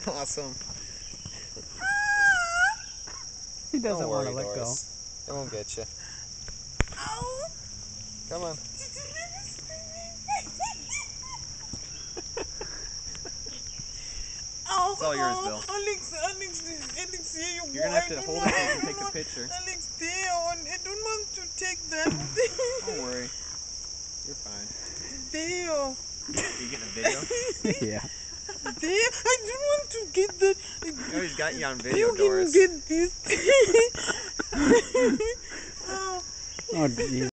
Awesome. He doesn't want to Don't worry, let Doris. It won't get you. Ow. Come on. Ow. It's all yours, Bill. Alex, here you You're gonna have to hold it so you can take the picture. Alex, there, I don't want to take that. Don't worry. You're fine. There. Are you getting a video? go. Yeah. There. I don't want to get that. You know he's got you on video, You Doris. can get this. Ow. Oh, geez.